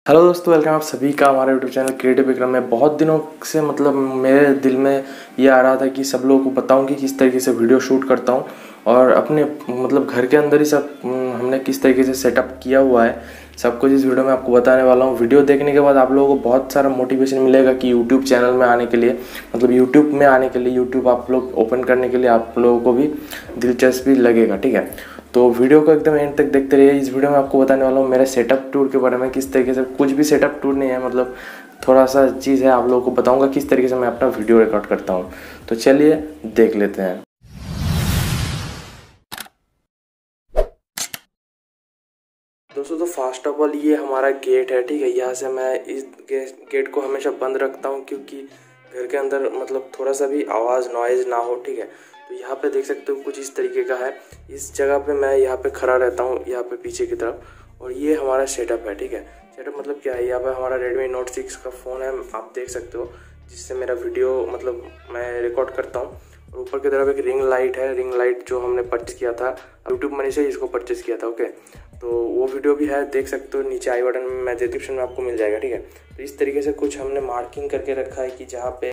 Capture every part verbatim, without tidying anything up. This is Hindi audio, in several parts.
हेलो दोस्तों, वेलकम आप सभी का हमारे यूट्यूब चैनल क्रिएटिव विक्रम में। बहुत दिनों से मतलब मेरे दिल में ये आ रहा था कि सब लोगों को बताऊं कि किस तरीके से वीडियो शूट करता हूं और अपने मतलब घर के अंदर ही सब हमने किस तरीके से सेटअप किया हुआ है, सब कुछ इस वीडियो में आपको बताने वाला हूं। वीडियो देखने के बाद आप लोगों को बहुत सारा मोटिवेशन मिलेगा कि यूट्यूब चैनल में आने के लिए, मतलब यूट्यूब में आने के लिए, यूट्यूब आप लोग ओपन करने के लिए आप लोगों को भी दिलचस्पी लगेगा। ठीक है, तो वीडियो को एकदम एंड तक देखते रहिए। इस वीडियो में आपको बताने वाला हूँ मेरे सेटअप टूर के बारे में, किस तरीके से, कुछ भी सेटअप टूर नहीं है, मतलब थोड़ा सा चीज़ है, आप लोगों को बताऊंगा किस तरीके से मैं अपना वीडियो रिकॉर्ड करता हूँ। तो चलिए देख लेते हैं। दोस्तों, तो फर्स्ट ऑफ ऑल ये हमारा गेट है। ठीक है, यहाँ से मैं इस गेट को हमेशा बंद रखता हूँ क्योंकि घर के अंदर मतलब थोड़ा सा भी आवाज़ नॉइज़ ना हो। ठीक है, तो यहाँ पे देख सकते हो कुछ इस तरीके का है। इस जगह पे मैं यहाँ पे खड़ा रहता हूँ, यहाँ पे पीछे की तरफ, और ये हमारा सेटअप है। ठीक है, सेटअप मतलब क्या है, यहाँ पे हमारा रेडमी नोट सिक्स का फ़ोन है, आप देख सकते हो, जिससे मेरा वीडियो मतलब मैं रिकॉर्ड करता हूँ। और ऊपर की तरफ एक रिंग लाइट है, रिंग लाइट जो हमने परचेस किया था यूट्यूब मनी से, इसको परचेस किया था। ओके, तो वो वीडियो भी है, देख सकते हो, नीचे आई बटन में, डिस्क्रिप्शन में आपको मिल जाएगा। ठीक है, तो इस तरीके से कुछ हमने मार्किंग करके रखा है कि जहाँ पे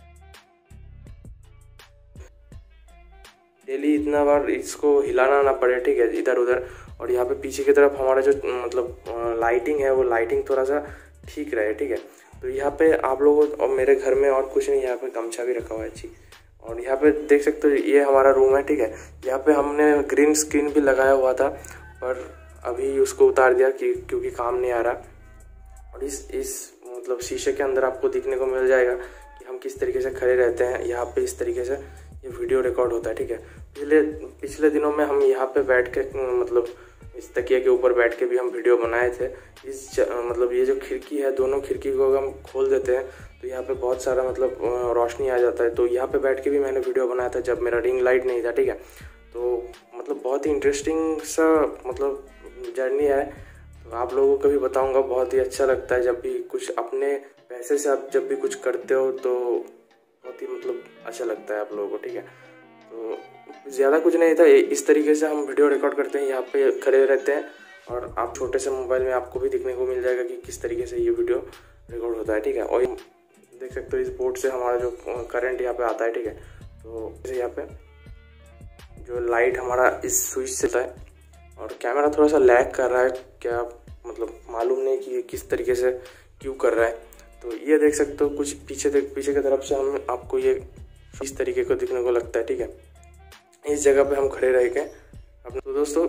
डेली इतना बार इसको हिलाना ना पड़े। ठीक है, इधर उधर। और यहाँ पे पीछे की तरफ हमारा जो मतलब लाइटिंग है, वो लाइटिंग थोड़ा सा ठीक रहे। ठीक है, तो यहाँ पे आप लोगों, और मेरे घर में और कुछ नहीं, यहाँ पे गमछा भी रखा हुआ है जी। और यहाँ पे देख सकते हो, ये हमारा रूम है। ठीक है, यहाँ पे हमने ग्रीन स्क्रीन भी लगाया हुआ था, पर अभी उसको उतार दिया कि क्योंकि काम नहीं आ रहा। और इस इस मतलब शीशे के अंदर आपको दिखने को मिल जाएगा कि हम किस तरीके से खड़े रहते हैं। यहाँ पे इस तरीके से ये वीडियो रिकॉर्ड होता है। ठीक है, पिछले पिछले दिनों में हम यहाँ पे बैठ के मतलब इस तकिया के ऊपर बैठ के भी हम वीडियो बनाए थे। इस ज, मतलब ये जो खिड़की है, दोनों खिड़की को हम खोल देते हैं तो यहाँ पे बहुत सारा मतलब रोशनी आ जाता है। तो यहाँ पे बैठ के भी मैंने वीडियो बनाया था जब मेरा रिंग लाइट नहीं था। ठीक है, तो मतलब बहुत ही इंटरेस्टिंग सा मतलब जर्नी है। तो आप लोगों को भी बताऊँगा, बहुत ही अच्छा लगता है जब भी कुछ अपने पैसे से आप जब भी कुछ करते हो, तो बहुत ही मतलब अच्छा लगता है आप लोगों को। ठीक है, तो ज़्यादा कुछ नहीं था, इस तरीके से हम वीडियो रिकॉर्ड करते हैं, यहाँ पे खड़े रहते हैं, और आप छोटे से मोबाइल में आपको भी दिखने को मिल जाएगा कि किस तरीके से ये वीडियो रिकॉर्ड होता है। ठीक है, और देख सकते हो इस बोर्ड से हमारा जो करंट यहाँ पे आता है। ठीक है, तो यहाँ पे जो लाइट हमारा इस स्विच से आता है, और कैमरा थोड़ा सा लैग कर रहा है, क्या मतलब मालूम नहीं कि किस तरीके से क्यों कर रहा है। तो ये देख सकते हो कुछ पीछे पीछे की तरफ से हम आपको ये इस तरीके को दिखने को लगता है। ठीक है, इस जगह पे हम खड़े रह के अपने, तो दोस्तों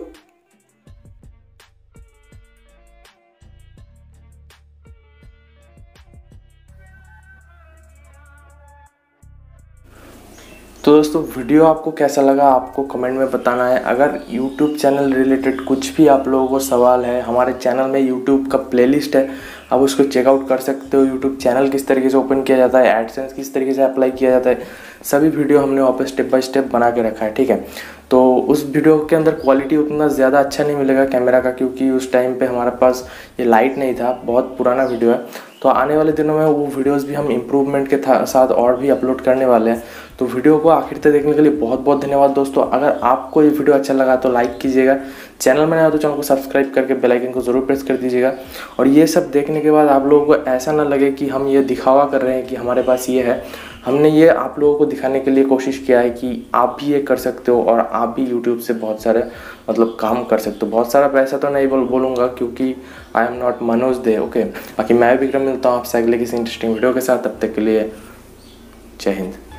तो दोस्तों वीडियो आपको कैसा लगा आपको कमेंट में बताना है। अगर यूट्यूब चैनल रिलेटेड कुछ भी आप लोगों को सवाल है, हमारे चैनल में यूट्यूब का प्लेलिस्ट है, आप उसको चेकआउट कर सकते हो। यूट्यूब चैनल किस तरीके से ओपन किया जाता है, एडसेंस किस तरीके से अप्लाई किया जाता है, सभी वीडियो हमने वहाँ पर स्टेप बाय स्टेप बना के रखा है। ठीक है, तो उस वीडियो के अंदर क्वालिटी उतना ज़्यादा अच्छा नहीं मिलेगा कैमरा का, क्योंकि उस टाइम पे हमारे पास ये लाइट नहीं था, बहुत पुराना वीडियो है। तो आने वाले दिनों में वो वीडियोस भी हम इम्प्रूवमेंट के साथ और भी अपलोड करने वाले हैं। तो वीडियो को आखिर तक देखने के लिए बहुत बहुत धन्यवाद दोस्तों। अगर आपको ये वीडियो अच्छा लगा तो लाइक कीजिएगा, चैनल में नया हो तो चैनल को सब्सक्राइब करके बेल आइकन को ज़रूर प्रेस कर दीजिएगा। और ये सब देखने के बाद आप लोगों को ऐसा ना लगे कि हम ये दिखावा कर रहे हैं कि हमारे पास ये है। हमने ये आप लोगों को दिखाने के लिए कोशिश किया है कि आप भी ये कर सकते हो और आप भी यूट्यूब से बहुत सारे मतलब काम कर सकते हो। बहुत सारा पैसा तो नहीं बोल बोलूँगा क्योंकि आई एम नॉट मनोज दे। ओके, बाकी मैं विक्रम मिलता हूँ आपसे अगले किसी इंटरेस्टिंग वीडियो के साथ। तब तक के लिए जय हिंद।